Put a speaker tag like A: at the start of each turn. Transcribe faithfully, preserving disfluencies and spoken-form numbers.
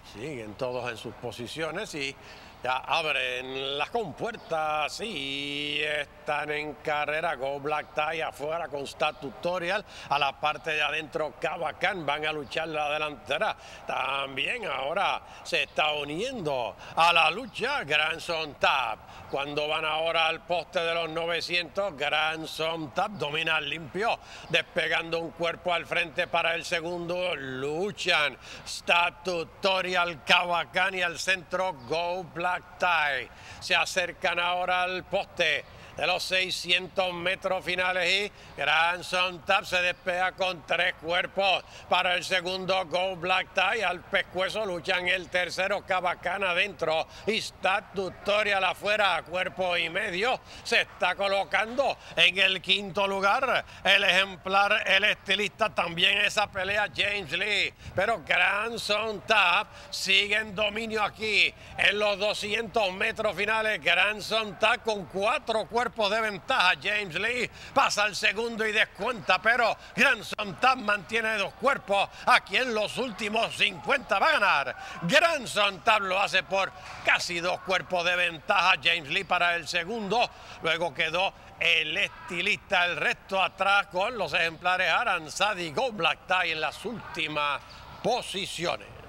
A: Siguen todos en sus posiciones y ya abren las compuertas y están en carrera. Go Black Tie afuera con Stat Tutorial. A la parte de adentro Cavacán van a luchar la delantera. También ahora se está uniendo a la lucha Grandson Tap. Cuando van ahora al poste de los novecientos, Grandson Tap domina limpio, despegando un cuerpo al frente para el segundo. Luchan Stat Tutorial, Cavacán y al centro Go Black Tie. Se acercan ahora al poste de los seiscientos metros finales y Grandson Tap se despega con tres cuerpos para el segundo Go Black Tie. Al pescuezo luchan el tercero Cavacán adentro y Stat Tutorial afuera, cuerpo y medio. Se está colocando en el quinto lugar el ejemplar, el estilista, también esa pelea James Lee, pero Grandson Tap sigue en dominio aquí en los doscientos metros finales. Grandson Tap con cuatro cuerpos de ventaja. James Lee pasa al segundo y descuenta, pero Grandson Tap mantiene dos cuerpos. Aquí en los últimos cincuenta va a ganar. Grandson Tap lo hace por casi dos cuerpos de ventaja. James Lee para el segundo. Luego quedó el estilista, el resto atrás con los ejemplares Aranzadi y Go Black Tie en las últimas posiciones.